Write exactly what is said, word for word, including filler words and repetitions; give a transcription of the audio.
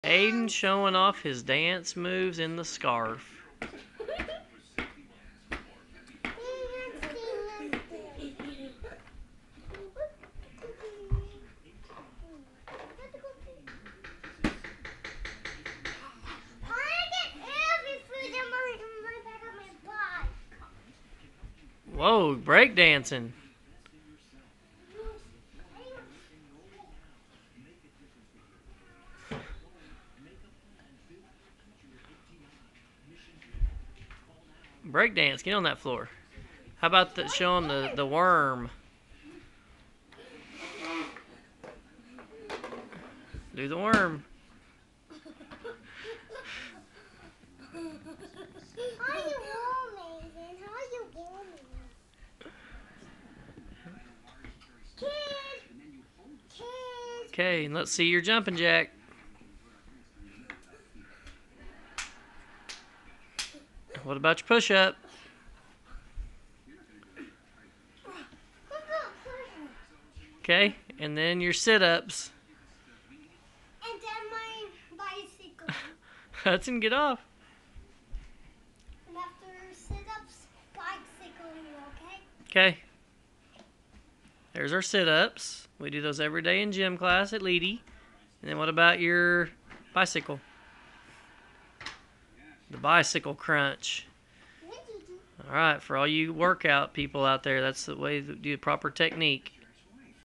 Aiden showing off his dance moves in the scarf. Whoa, breakdancing. Breakdance, get on that floor. How about the, showing the, the worm? Do the worm. Okay, and let's see your jumping jack. What about your push-up? Okay, and then your sit-ups. And then my bicycle. Hudson, get off. And after sit-ups, bicycling, okay? Okay. There's our sit-ups. We do those every day in gym class at Leedy. And then what about your bicycle? The bicycle crunch. All right, for all you workout people out there, that's the way to do proper technique.